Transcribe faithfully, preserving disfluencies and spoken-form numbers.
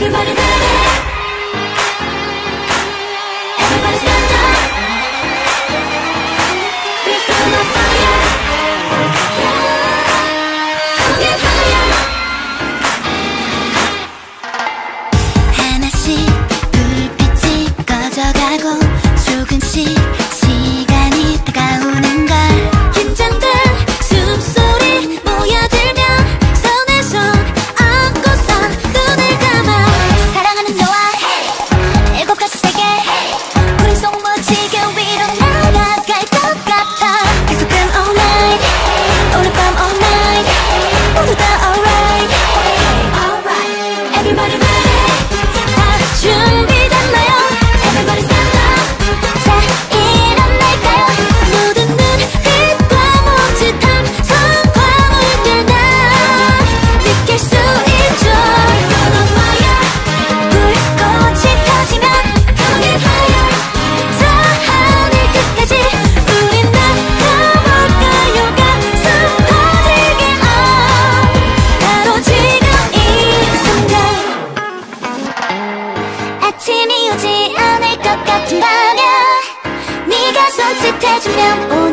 Everybody ready? Everybody stand up. We feel the fire. Come get higher. 하나씩 불빛이 꺼져가고 조금씩 시간이 다가오는 걸 긴장된 숨소리 모여들면 손에 손 얹고서 눈을 감아 사랑하는 너와 일곱 가지 세계 우리 속무지개 위로 날아갈 것 같아 계속된 all night 오늘 밤 all night 모두 다 alright alright everybody ready 다 준비됐나요 everybody stand up 자 일어날까요 모든 눈빛과 멈칫한 성광을 따라 느낄 수 있죠 Feel the fire 불꽃이 터지면 Come get higher 저 하늘 끝까지 우린 날아올까요 가슴 터지게 on 바로 지금 이 순간 아침이 오지 않을 것 같은다면 네가 손짓해주면 오늘